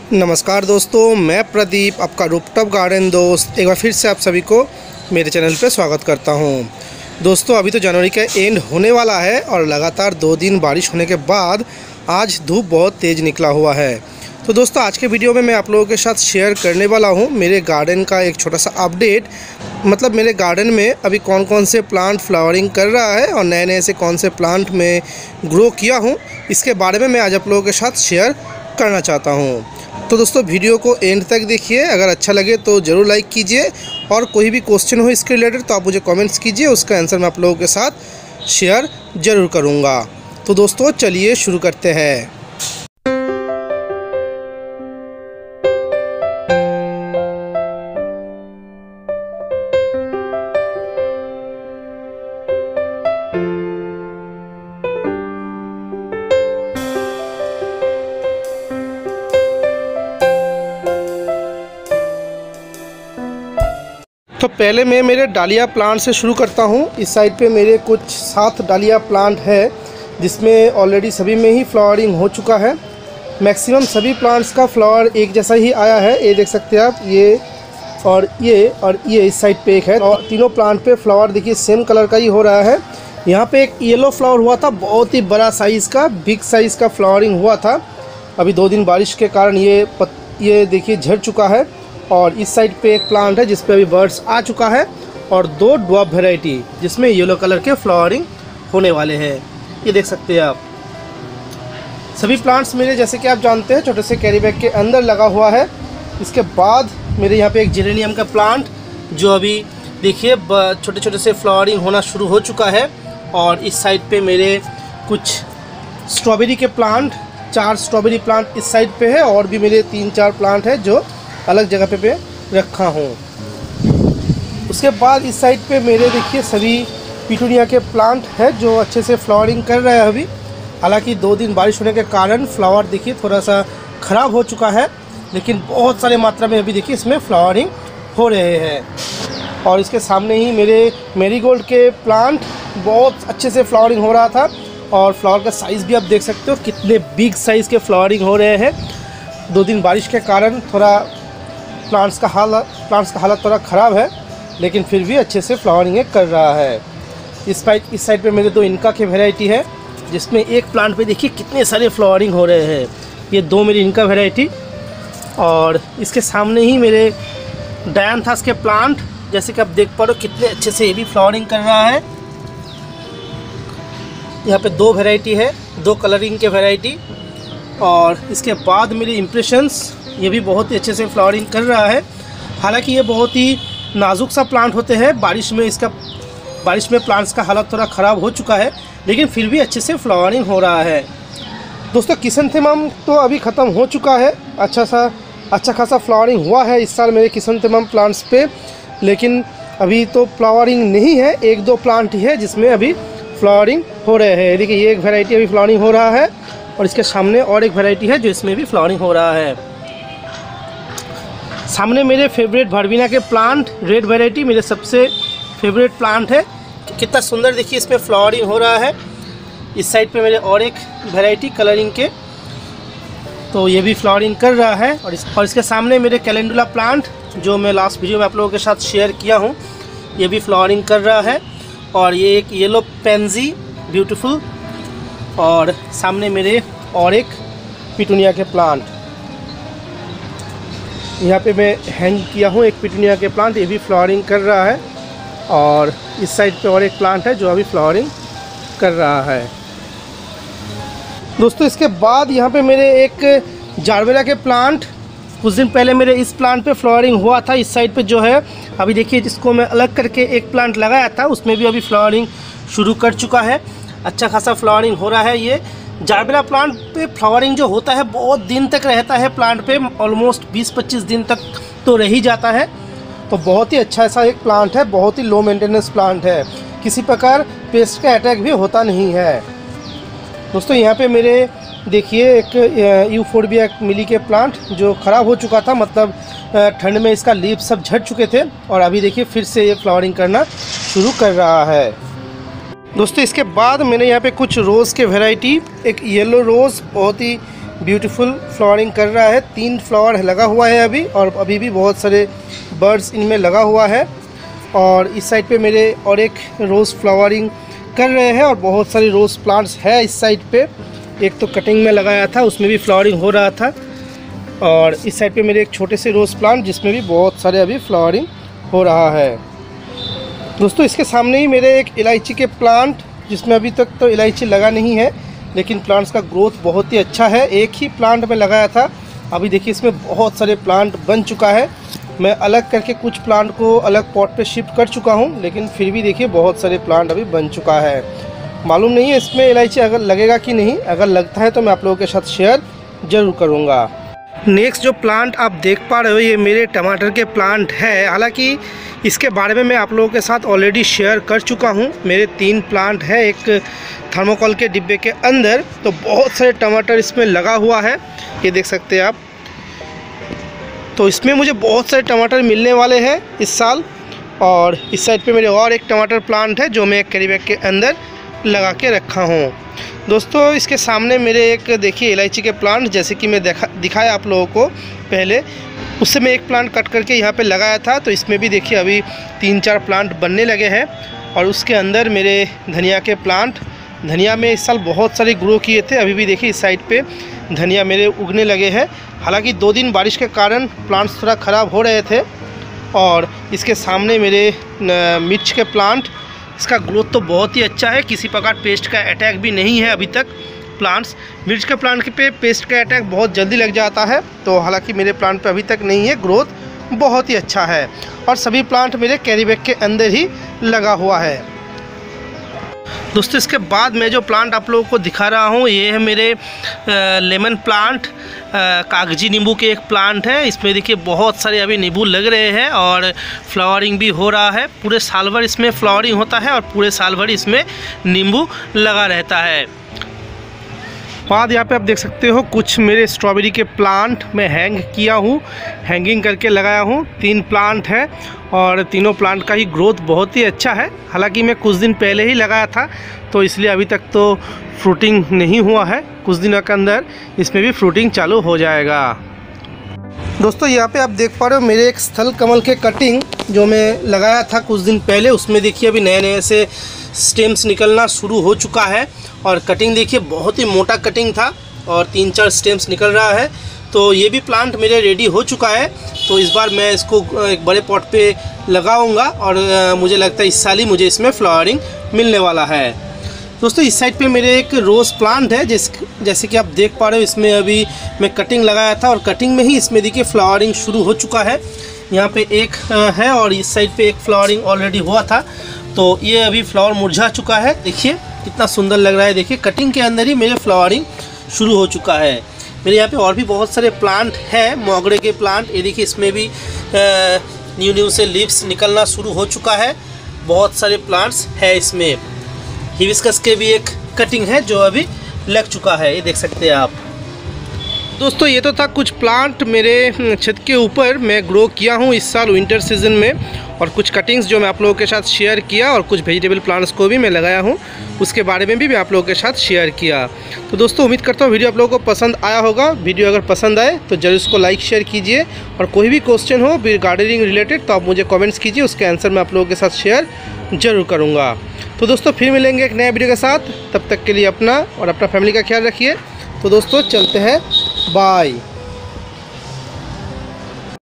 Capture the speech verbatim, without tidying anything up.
नमस्कार दोस्तों, मैं प्रदीप आपका रूफटॉप गार्डन दोस्त एक बार फिर से आप सभी को मेरे चैनल पे स्वागत करता हूं। दोस्तों अभी तो जनवरी का एंड होने वाला है और लगातार दो दिन बारिश होने के बाद आज धूप बहुत तेज़ निकला हुआ है। तो दोस्तों आज के वीडियो में मैं आप लोगों के साथ शेयर करने वाला हूं मेरे गार्डन का एक छोटा सा अपडेट। मतलब मेरे गार्डन में अभी कौन कौन से प्लांट फ्लावरिंग कर रहा है और नए नए से कौन से प्लांट में ग्रो किया हूँ, इसके बारे में मैं आज आप लोगों के साथ शेयर करना चाहता हूँ। तो दोस्तों वीडियो को एंड तक देखिए, अगर अच्छा लगे तो ज़रूर लाइक कीजिए और कोई भी क्वेश्चन हो इसके रिलेटेड तो आप मुझे कमेंट्स कीजिए, उसका आंसर मैं आप लोगों के साथ शेयर ज़रूर करूँगा। तो दोस्तों चलिए शुरू करते हैं। तो पहले मैं मेरे डालिया प्लांट से शुरू करता हूँ। इस साइड पे मेरे कुछ सात डालिया प्लांट है जिसमें ऑलरेडी सभी में ही फ्लावरिंग हो चुका है। मैक्सिमम सभी प्लांट्स का फ्लावर एक जैसा ही आया है, ये देख सकते हैं आप, ये और ये और ये इस साइड पे एक है और तीनों प्लांट पे फ्लावर देखिए सेम कलर का ही हो रहा है। यहाँ पे एक येलो फ्लावर हुआ था, बहुत ही बड़ा साइज़ का, बिग साइज़ का फ्लावरिंग हुआ था। अभी दो दिन बारिश के कारण ये पत, ये देखिए झड़ चुका है। और इस साइड पे एक प्लांट है जिस पे अभी बर्ड्स आ चुका है और दो ड्वार्फ वैरायटी जिसमें येलो कलर के फ्लावरिंग होने वाले हैं, ये देख सकते हैं आप। सभी प्लांट्स मेरे जैसे कि आप जानते हैं छोटे से कैरी बैग के अंदर लगा हुआ है। इसके बाद मेरे यहाँ पे एक जेरेनियम का प्लांट जो अभी देखिए छोटे छोटे से फ्लावरिंग होना शुरू हो चुका है। और इस साइड पे मेरे कुछ स्ट्रॉबेरी के प्लांट, चार स्ट्रॉबेरी प्लांट इस साइड पे है और भी मेरे तीन चार प्लांट है जो अलग जगह पे पे रखा हूँ। उसके बाद इस साइड पे मेरे देखिए सभी पिटूनिया के प्लांट है जो अच्छे से फ्लावरिंग कर रहे हैं अभी। हालांकि दो दिन बारिश होने के कारण फ्लावर देखिए थोड़ा सा ख़राब हो चुका है, लेकिन बहुत सारे मात्रा में अभी देखिए इसमें फ्लावरिंग हो रहे हैं। और इसके सामने ही मेरे मैरीगोल्ड के प्लांट बहुत अच्छे से फ्लावरिंग हो रहा था और फ्लावर का साइज़ भी आप देख सकते हो कितने बिग साइज़ के फ्लावरिंग हो रहे हैं। दो दिन बारिश के कारण थोड़ा प्लांट्स का हालत प्लांट्स का हालत थोड़ा ख़राब है, लेकिन फिर भी अच्छे से फ्लावरिंग कर रहा है। इस साइड इस साइड पे मेरे दो इनका के वैरायटी है जिसमें एक प्लांट पे देखिए कितने सारे फ्लावरिंग हो रहे हैं। ये दो मेरी इनका वैरायटी और इसके सामने ही मेरे डायंथस के प्लांट जैसे कि आप देख पा रहे हो कितने अच्छे से ये भी फ्लावरिंग कर रहा है। यहाँ पे दो वैरायटी है, दो कलरिंग के वैरायटी। और इसके बाद मेरे इम्प्रेशंस ये भी बहुत ही अच्छे से फ्लावरिंग कर रहा है। हालांकि ये बहुत ही नाजुक सा प्लांट होते हैं, बारिश में इसका बारिश में प्लांट्स का हालत थोड़ा ख़राब हो चुका है, लेकिन फिर भी अच्छे से फ्लावरिंग हो रहा है। दोस्तों क्रिसैंथेमम तो अभी ख़त्म हो चुका है, अच्छा सा अच्छा खासा फ्लावरिंग हुआ है इस साल मेरे क्रिसैंथेमम प्लांट्स पे, लेकिन अभी तो फ्लावरिंग नहीं है। एक दो प्लांट ही है जिसमें अभी फ्लावरिंग हो रहे हैं। देखिए ये एक वैरायटी अभी फ्लावरिंग हो रहा है और इसके सामने और एक वैरायटी है जो इसमें भी फ्लावरिंग हो रहा है। सामने मेरे फेवरेट भरबीना के प्लांट, रेड वैरायटी मेरे सबसे फेवरेट प्लांट है। कितना सुंदर देखिए इसमें फ्लावरिंग हो रहा है। इस साइड पे मेरे और एक वैरायटी कलरिंग के, तो ये भी फ्लावरिंग कर रहा है। और इस और इसके सामने मेरे कैलेंडुला प्लांट जो मैं लास्ट वीडियो में आप लोगों के साथ शेयर किया हूँ, ये भी फ्लावरिंग कर रहा है। और ये एक येलो पेंजी ब्यूटीफुल और सामने मेरे और एक पिटूनिया के प्लांट, यहाँ पे मैं हैंग किया हूँ एक पिटूनिया के प्लांट, ये भी फ्लावरिंग कर रहा है। और इस साइड पे और एक प्लांट है जो अभी फ्लावरिंग कर रहा है। दोस्तों इसके बाद यहाँ पे मेरे एक जारबेरा के प्लांट, कुछ दिन पहले मेरे इस प्लांट पे फ्लावरिंग हुआ था। इस साइड पे जो है अभी देखिए जिसको मैं अलग करके एक प्लांट लगाया था उसमें भी अभी फ्लावरिंग शुरू कर चुका है, अच्छा खासा फ्लावरिंग हो रहा है। ये जारबेरा प्लांट पे फ्लावरिंग जो होता है बहुत दिन तक रहता है, प्लांट पे ऑलमोस्ट बीस पच्चीस दिन तक तो रह ही जाता है। तो बहुत ही अच्छा ऐसा एक प्लांट है, बहुत ही लो मेंटेनेंस प्लांट है, किसी प्रकार पेस्ट का अटैक भी होता नहीं है। दोस्तों यहाँ पे मेरे देखिए एक यूफोर्बिया मिली के प्लांट जो ख़राब हो चुका था, मतलब ठंड में इसका लीफ सब झड़ चुके थे और अभी देखिए फिर से ये फ्लावरिंग करना शुरू कर रहा है। दोस्तों इसके बाद मैंने यहाँ पे कुछ रोज़ के वैरायटी, एक येलो रोज़ बहुत ही ब्यूटीफुल फ्लावरिंग कर रहा है। तीन फ्लावर लगा हुआ है अभी, और अभी भी बहुत सारे बर्ड्स इनमें लगा हुआ है। और इस साइड पे मेरे और एक रोज़ फ्लावरिंग कर रहे हैं, और बहुत सारे रोज़ प्लांट्स है इस साइड पे। एक तो कटिंग में लगाया था, उसमें भी फ्लावरिंग हो रहा था। और इस साइड पे मेरे एक छोटे से रोज़ प्लांट जिसमें भी बहुत सारे अभी फ्लावरिंग हो रहा है। दोस्तों इसके सामने ही मेरे एक इलायची के प्लांट, जिसमें अभी तक तो इलायची लगा नहीं है, लेकिन प्लांट्स का ग्रोथ बहुत ही अच्छा है। एक ही प्लांट में लगाया था, अभी देखिए इसमें बहुत सारे प्लांट बन चुका है। मैं अलग करके कुछ प्लांट को अलग पॉट पे शिफ्ट कर चुका हूँ, लेकिन फिर भी देखिए बहुत सारे प्लांट अभी बन चुका है। मालूम नहीं है इसमें इलायची अगर लगेगा कि नहीं, अगर लगता है तो मैं आप लोगों के साथ शेयर ज़रूर करूँगा। नेक्स्ट जो प्लांट आप देख पा रहे हो ये मेरे टमाटर के प्लांट है। हालांकि इसके बारे में मैं आप लोगों के साथ ऑलरेडी शेयर कर चुका हूँ। मेरे तीन प्लांट है एक थर्मोकोल के डिब्बे के अंदर, तो बहुत सारे टमाटर इसमें लगा हुआ है, ये देख सकते हैं आप। तो इसमें मुझे बहुत सारे टमाटर मिलने वाले हैं इस साल। और इस साइड पे मेरे और एक टमाटर प्लांट है जो मैं एक कैरी बैग के अंदर लगा के रखा हूँ। दोस्तों इसके सामने मेरे एक देखिए इलायची के प्लांट, जैसे कि मैं देखा दिखाया आप लोगों को पहले, उससे मैं एक प्लांट कट करके यहाँ पे लगाया था। तो इसमें भी देखिए अभी तीन चार प्लांट बनने लगे हैं। और उसके अंदर मेरे धनिया के प्लांट, धनिया में इस साल बहुत सारे ग्रो किए थे। अभी भी देखिए इस साइड पे धनिया मेरे उगने लगे हैं। हालांकि दो दिन बारिश के कारण प्लांट्स थोड़ा ख़राब हो रहे थे। और इसके सामने मेरे मिर्च के प्लांट, इसका ग्रोथ तो बहुत ही अच्छा है, किसी प्रकार पेस्ट का अटैक भी नहीं है अभी तक। प्लांट्स मिर्च के प्लांट के पे पेस्ट का अटैक बहुत जल्दी लग जाता है, तो हालांकि मेरे प्लांट पे अभी तक नहीं है, ग्रोथ बहुत ही अच्छा है। और सभी प्लांट मेरे कैरी बैग के अंदर ही लगा हुआ है। दोस्तों इसके बाद मैं जो प्लांट आप लोगों को दिखा रहा हूँ ये है मेरे लेमन प्लांट, कागजी नींबू के एक प्लांट है। इसमें देखिए बहुत सारे अभी नींबू लग रहे हैं और फ्लावरिंग भी हो रहा है। पूरे साल भर इसमें फ्लावरिंग होता है और पूरे साल भर इसमें नींबू लगा रहता है। बाद यहाँ पे आप देख सकते हो कुछ मेरे स्ट्रॉबेरी के प्लांट मैं हैंग किया हूँ, हैंगिंग करके लगाया हूँ। तीन प्लांट है और तीनों प्लांट का ही ग्रोथ बहुत ही अच्छा है। हालांकि मैं कुछ दिन पहले ही लगाया था, तो इसलिए अभी तक तो फ्रूटिंग नहीं हुआ है। कुछ दिनों के अंदर इसमें भी फ्रूटिंग चालू हो जाएगा। दोस्तों यहाँ पे आप देख पा रहे हो मेरे एक स्थल कमल के कटिंग जो मैं लगाया था कुछ दिन पहले, उसमें देखिए अभी नए नए से स्टेम्स निकलना शुरू हो चुका है। और कटिंग देखिए बहुत ही मोटा कटिंग था और तीन चार स्टेम्स निकल रहा है। तो ये भी प्लांट मेरे रेडी हो चुका है। तो इस बार मैं इसको एक बड़े पॉट पे लगाऊंगा और मुझे लगता है इस साल ही मुझे इसमें फ्लावरिंग मिलने वाला है। दोस्तों इस साइड पे मेरे एक रोज़ प्लांट है, जिस जैसे कि आप देख पा रहे हो इसमें अभी मैं कटिंग लगाया था और कटिंग में ही इसमें देखिए फ्लावरिंग शुरू हो चुका है। यहाँ पे एक है और इस साइड पे एक फ्लावरिंग ऑलरेडी हुआ था। तो ये अभी फ्लावर मुरझा चुका है, देखिए कितना सुंदर लग रहा है। देखिए कटिंग के अंदर ही मेरे फ्लावरिंग शुरू हो चुका है। मेरे यहाँ पे और भी बहुत सारे प्लांट हैं, मोगरे के प्लांट, ये देखिए इसमें भी न्यू न्यू से लीव्स निकलना शुरू हो चुका है। बहुत सारे प्लांट्स है इसमें। हिबिस्कस के भी एक कटिंग है जो अभी लग चुका है, ये देख सकते हैं आप। दोस्तों ये तो था कुछ प्लांट मेरे छत के ऊपर मैं ग्रो किया हूँ इस साल विंटर सीजन में, और कुछ कटिंग्स जो मैं आप लोगों के साथ शेयर किया, और कुछ वेजिटेबल प्लांट्स को भी मैं लगाया हूँ, उसके बारे में भी मैं आप लोगों के साथ शेयर किया। तो दोस्तों उम्मीद करता हूँ वीडियो आप लोगों को पसंद आया होगा। वीडियो अगर पसंद आए तो जरूर इसको लाइक शेयर कीजिए, और कोई भी क्वेश्चन हो गार्डनिंग रिलेटेड तो आप मुझे कमेंट्स कीजिए, उसके आंसर मैं आप लोगों के साथ शेयर ज़रूर करूँगा। तो दोस्तों फिर मिलेंगे एक नए वीडियो के साथ, तब तक के लिए अपना और अपना फैमिली का ख्याल रखिए। तो दोस्तों चलते हैं, बाय।